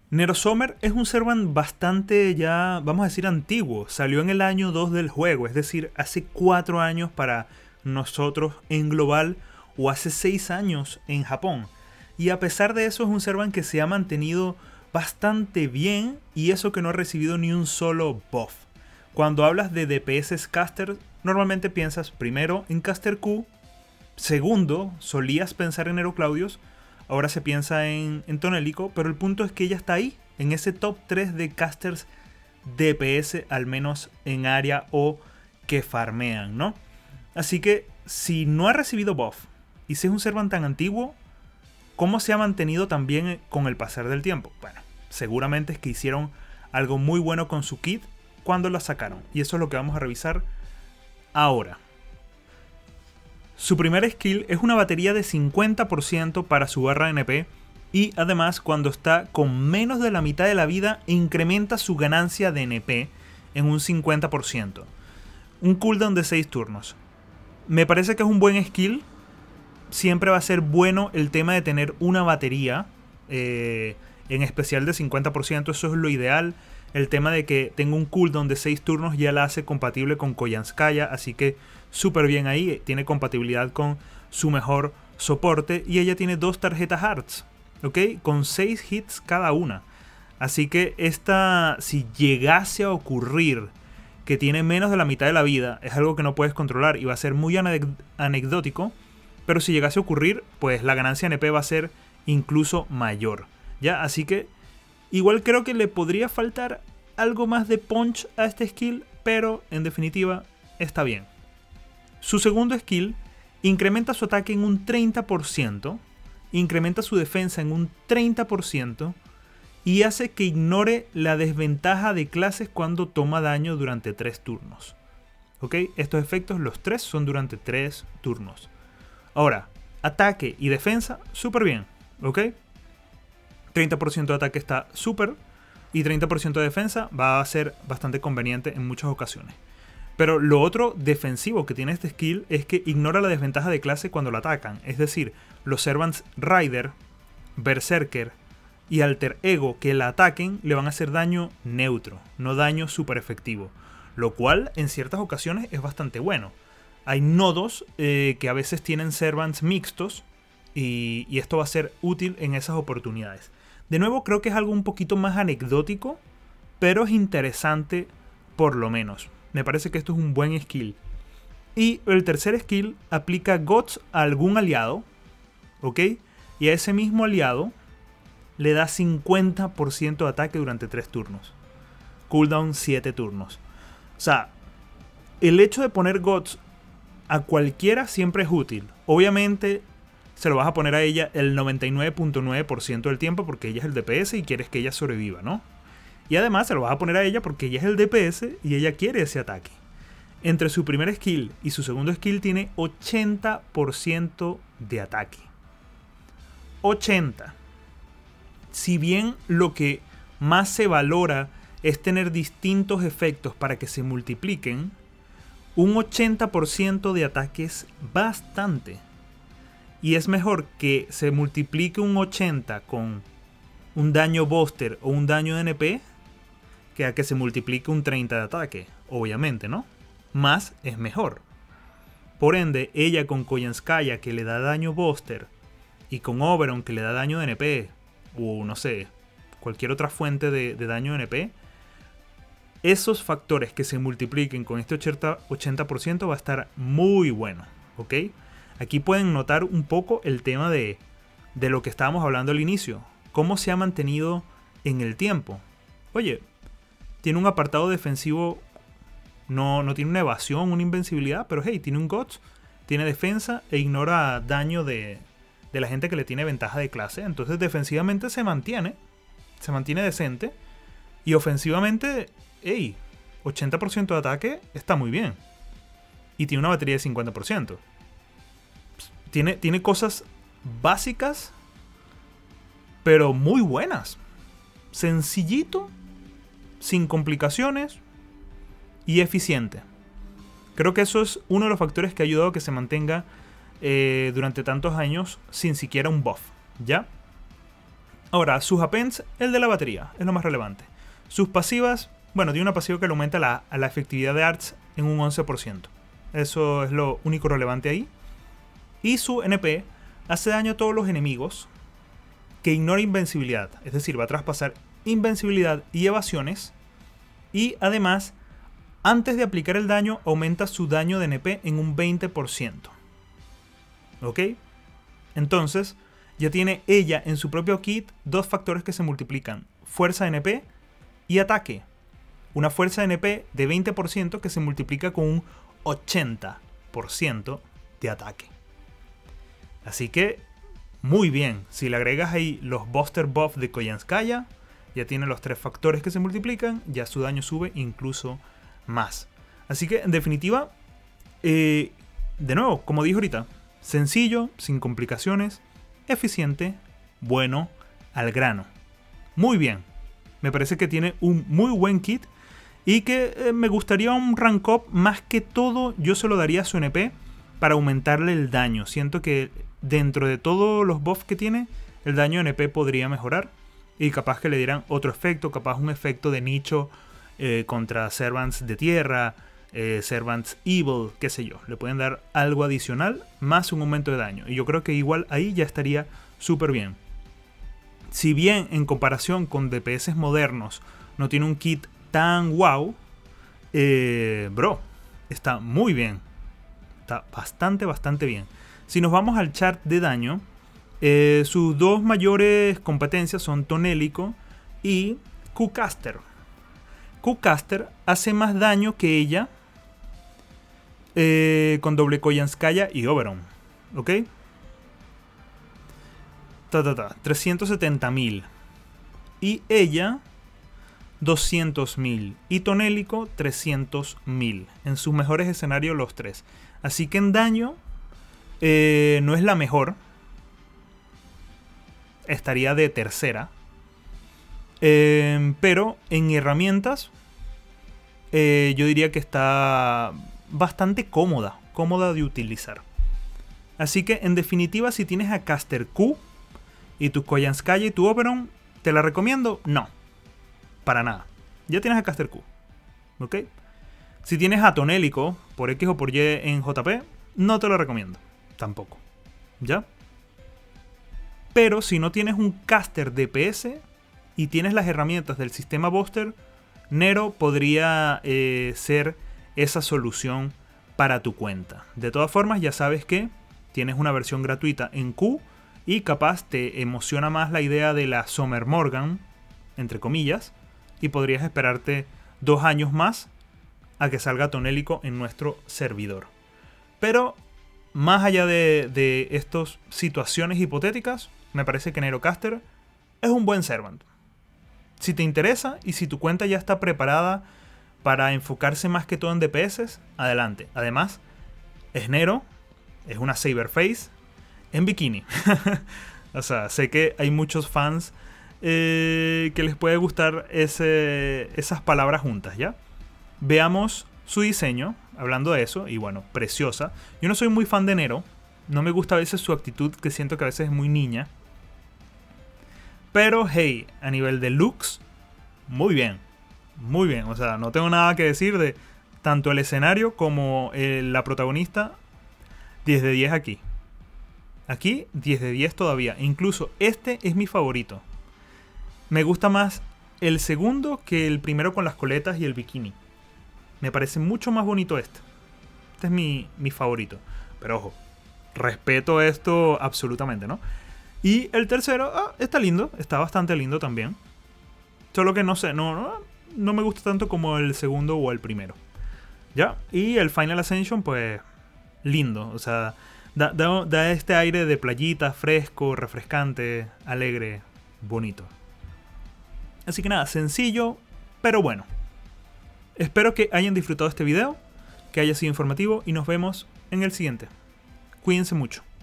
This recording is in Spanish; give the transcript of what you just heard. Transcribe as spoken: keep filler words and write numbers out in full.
Nerosomer es un Servant bastante ya, vamos a decir, antiguo. Salió en el año dos del juego, es decir, hace cuatro años para nosotros en global o hace seis años en Japón. Y a pesar de eso es un Servant que se ha mantenido bastante bien y eso que no ha recibido ni un solo buff. Cuando hablas de D P S caster, normalmente piensas primero en Caster Q, segundo solías pensar en Nero Claudius, ahora se piensa en, en Tonelico, pero el punto es que ella está ahí, en ese top tres de casters D P S, al menos en área o que farmean, ¿no? Así que si no ha recibido buff y si es un Servant tan antiguo, ¿cómo se ha mantenido también con el pasar del tiempo? Bueno, seguramente es que hicieron algo muy bueno con su kit cuando la sacaron, y eso es lo que vamos a revisar ahora. Su primer skill es una batería de cincuenta por ciento para su barra N P y además cuando está con menos de la mitad de la vida incrementa su ganancia de N P en un cincuenta por ciento. Un cooldown de seis turnos. Me parece que es un buen skill. Siempre va a ser bueno el tema de tener una batería, eh, en especial de cincuenta por ciento, eso es lo ideal. El tema de que tenga un cooldown de seis turnos ya la hace compatible con Koyanskaya, así que súper bien ahí, tiene compatibilidad con su mejor soporte y ella tiene dos tarjetas Hearts, ¿ok? Con seis hits cada una. Así que esta, si llegase a ocurrir que tiene menos de la mitad de la vida, es algo que no puedes controlar y va a ser muy anecdótico, pero si llegase a ocurrir, pues la ganancia N P va a ser incluso mayor, ¿ya? Así que igual creo que le podría faltar algo más de punch a este skill, pero en definitiva está bien. Su segundo skill incrementa su ataque en un treinta por ciento, incrementa su defensa en un treinta por ciento y hace que ignore la desventaja de clases cuando toma daño durante tres turnos. ¿Ok? Estos efectos, los tres, son durante tres turnos. Ahora, ataque y defensa, súper bien. ¿Ok? treinta por ciento de ataque está súper y treinta por ciento de defensa va a ser bastante conveniente en muchas ocasiones. Pero lo otro defensivo que tiene este skill es que ignora la desventaja de clase cuando la atacan. Es decir, los Servants Rider, Berserker y Alter Ego que la ataquen le van a hacer daño neutro, no daño super efectivo. Lo cual en ciertas ocasiones es bastante bueno. Hay nodos eh, que a veces tienen Servants mixtos y, y esto va a ser útil en esas oportunidades. De nuevo creo que es algo un poquito más anecdótico, pero es interesante por lo menos. Me parece que esto es un buen skill. Y el tercer skill aplica Guts a algún aliado, ¿ok? Y a ese mismo aliado le da cincuenta por ciento de ataque durante tres turnos. Cooldown siete turnos. O sea, el hecho de poner Guts a cualquiera siempre es útil. Obviamente se lo vas a poner a ella el noventa y nueve punto nueve por ciento del tiempo porque ella es el D P S y quieres que ella sobreviva, ¿no? Y además se lo vas a poner a ella porque ella es el D P S y ella quiere ese ataque. Entre su primer skill y su segundo skill tiene ochenta por ciento de ataque. ochenta. Si bien lo que más se valora es tener distintos efectos para que se multipliquen, un ochenta por ciento de ataque es bastante. Y es mejor que se multiplique un ochenta con un daño buster o un daño de N P que a que se multiplique un treinta de ataque, obviamente, ¿no? Más es mejor. Por ende, ella con Koyanskaya que le da daño buster y con Oberon que le da daño de N P, o no sé, cualquier otra fuente de, de daño de N P, esos factores que se multipliquen con este ochenta por ciento va a estar muy bueno, ¿ok? Aquí pueden notar un poco el tema de, de lo que estábamos hablando al inicio. Cómo se ha mantenido en el tiempo. Oye, tiene un apartado defensivo, no, no tiene una evasión, una invencibilidad, pero hey, tiene un Guts, tiene defensa e ignora daño de, de la gente que le tiene ventaja de clase. Entonces defensivamente se mantiene, se mantiene decente. Y ofensivamente, hey, ochenta por ciento de ataque está muy bien. Y tiene una batería de cincuenta por ciento. Tiene, tiene cosas básicas, pero muy buenas. Sencillito, sin complicaciones y eficiente. Creo que eso es uno de los factores que ha ayudado a que se mantenga eh, durante tantos años sin siquiera un buff, ¿ya? Ahora, sus appends, el de la batería, es lo más relevante. Sus pasivas, bueno, tiene una pasiva que le aumenta la, a la efectividad de arts en un once por ciento. Eso es lo único relevante ahí. Y su N P hace daño a todos los enemigos que ignora invencibilidad. Es decir, va a traspasar invencibilidad y evasiones. Y además, antes de aplicar el daño, aumenta su daño de N P en un veinte por ciento. ¿Ok? Entonces, ya tiene ella en su propio kit dos factores que se multiplican. Fuerza N P y ataque. Una fuerza N P de veinte por ciento que se multiplica con un ochenta por ciento de ataque. Así que, muy bien. Si le agregas ahí los Buster Buff de Koyanskaya, ya tiene los tres factores que se multiplican, ya su daño sube incluso más. Así que, en definitiva, eh, de nuevo, como dije ahorita, sencillo, sin complicaciones, eficiente, bueno, al grano. Muy bien. Me parece que tiene un muy buen kit y que eh, me gustaría un rank up. Más que todo, yo se lo daría a su N P para aumentarle el daño. Siento que dentro de todos los buffs que tiene, el daño N P podría mejorar. Y capaz que le dieran otro efecto, capaz un efecto de nicho eh, contra Servants de tierra, eh, Servants Evil, qué sé yo. Le pueden dar algo adicional, más un aumento de daño. Y yo creo que igual ahí ya estaría súper bien. Si bien en comparación con D P S modernos no tiene un kit tan wow, eh, bro, está muy bien. Está bastante, bastante bien. Si nos vamos al chart de daño, eh, sus dos mayores competencias son Tonélico y Q-Caster. Q-Caster hace más daño que ella eh, con doble Koyanskaya y Oberon. ¿Ok? Ta, ta, ta, trescientos setenta mil. Y ella, doscientos mil. Y Tonélico, trescientos mil. En sus mejores escenarios, los tres. Así que en daño, eh, no es la mejor. Estaría de tercera. Eh, pero en herramientas, eh, yo diría que está bastante cómoda. Cómoda de utilizar. Así que, en definitiva, si tienes a Caster Q y tu Koyanskaya y tu Oberon, ¿te la recomiendo? No. Para nada. Ya tienes a Caster Q. ¿Ok? Si tienes a Tonélico, por X o por Y en J P, no te lo recomiendo. Tampoco. ¿Ya? Pero si no tienes un caster D P S y tienes las herramientas del sistema Buster, Nero podría eh, ser esa solución para tu cuenta. De todas formas, ya sabes que tienes una versión gratuita en Q y capaz te emociona más la idea de la Summer Morgan, entre comillas, y podrías esperarte dos años más a que salga Tonélico en nuestro servidor. Pero más allá de, de estas situaciones hipotéticas, me parece que Nerocaster es un buen Servant. Si te interesa y si tu cuenta ya está preparada para enfocarse más que todo en D P S, adelante. Además, es Nero, es una Saberface en bikini. O sea, sé que hay muchos fans eh, que les puede gustar ese, esas palabras juntas, ¿ya? Veamos su diseño, hablando de eso, y bueno, preciosa. Yo no soy muy fan de Nero, no me gusta a veces su actitud, que siento que a veces es muy niña. Pero, hey, a nivel de looks, muy bien. Muy bien, o sea, no tengo nada que decir de tanto el escenario como eh, la protagonista. diez de diez aquí. Aquí, diez de diez todavía. Incluso este es mi favorito. Me gusta más el segundo que el primero con las coletas y el bikini. Me parece mucho más bonito este. Este es mi, mi favorito. Pero ojo, respeto esto absolutamente, ¿no? Y el tercero, ah, está lindo, está bastante lindo también. Solo que no sé, no, no, no me gusta tanto como el segundo o el primero. Ya, y el Final Ascension, pues, lindo. O sea, da, da, da este aire de playita, fresco, refrescante, alegre, bonito. Así que nada, sencillo, pero bueno. Espero que hayan disfrutado este video, que haya sido informativo y nos vemos en el siguiente. Cuídense mucho.